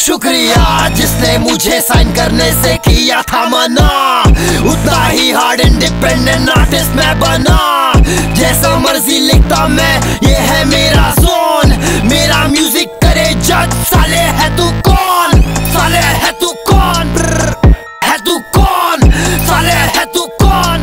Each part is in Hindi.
शुक्रिया जिसने मुझे साइन करने से किया था मना, उतना ही हार्ड इंडिपेंडेंट आर्टिस्ट मैं बना। जैसा मर्जी लिखता मैं, ये है मेरा जोन, मेरा म्यूजिक करे जज। साले है तू कौन, साले है तू कौन, है तू कौन, साले है तू कौन,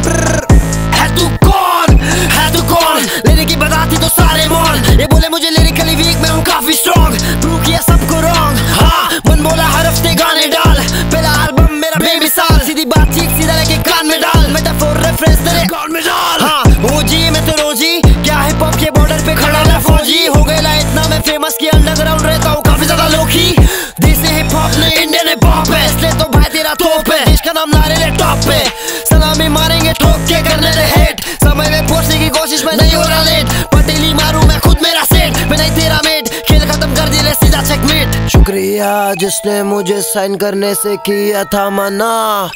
है तू कौन, है तू कौन। लेने की बताती तो सारे मौन, ये बोले मुझे लिरिकली वीक, मैं हूँ काफी स्ट्रॉन्ग, प्रूव किया सबको रॉन्ग। हाँ मन बोला हर हफ्ते गाने डाल, पहला एल्बम मेरा बेमिसाल, सीधी बातचीत सीधा लेके कान में डाल, मेटाफोर रेफरेंस तेरे कान में डाल। हाँ ओजी मैं तो रोजी, क्या हिप हॉप के बॉर्डर पे खड़ा मैं फौजी, हो गया इतना मैं फेमस कि अंडरग्राउंड रहता हूँ काफी ज्यादा लोकी। देसी हिप हॉप ने इंडियन हिप हॉप है, इसलिए तो भाई तेरा तोप है, देश का नाम नारे ले टॉप पे, सलामी मारेंगे ठोक के करने दे हेट, समय में पहुंचने की कोशिश में नहीं हो रहा लेट, पटेली मारू मैं खुद मेरा सेट, मैं नहीं तेरा मेट, खेल खत्म कर दिया सीधा चेकमेट। शुक्रिया जिसने मुझे साइन करने से किया था मना,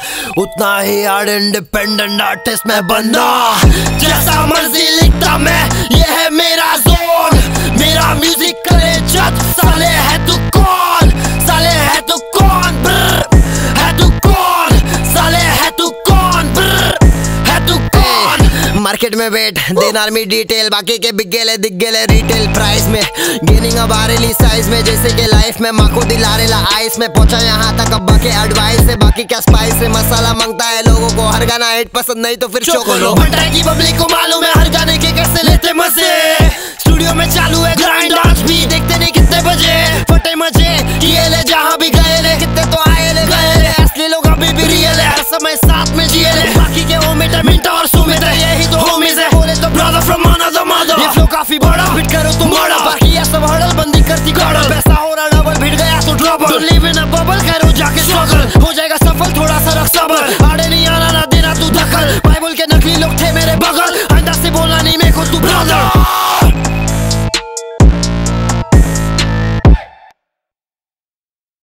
उतना ही हार्ड इंडिपेंडेंट आर्टिस्ट मैं बना। जैसा मर्जी लिखता मैं, ये है मेरा जोन, मेरा म्यूजिक करे जज। साले है तू कौन, साले है तू कौन, है तू कौन, साले है तू कौन, है तू कौन। मार्केट में वेट देन आर्मी डिटेल, बाकी के बिक गेले दिख गेले रिटेल प्राइस में, गेनिंग अब आरेली साइज में, जैसे कि लाइफ में माँ को दिलारेला आइस में, पहुंचा यहाँ तक अब बाकी एडवाइस है, बाकी क्या स्पाइस है, मसाला मांगता है लोगों को, हर गाना हिट पसंद नहीं तो फिर चोको। भंडारे की पब्लिक को मालूम है हर गाने के कैसे लेते मजे, स्टूडियो में चालू है ग्राइंड आज भी, देखते नहीं कितने बजे फटे मजे, ये ले जहाँ भी गए ले, कितने तो आए ले गए ले, असली लोग अभी भी रियल है, हर समय साथ में जिए ले, बाकी के ओमिटर मिंटा और सुमित है, यही तो होमीज है, बोले तो ब्रदर फ्रॉम अनदर मदर। ये फ्लो काफी बड़ा, फिट करो तुम बड़ा, बाकी ये सब हड़ल बंदी करती गड़ल, पैसा हो रहा डबल, भिड़ गया तो double, live in a bubble, करो जाके स्ट्रगल, हो जाएगा सफल थोड़ा सा रख सबर,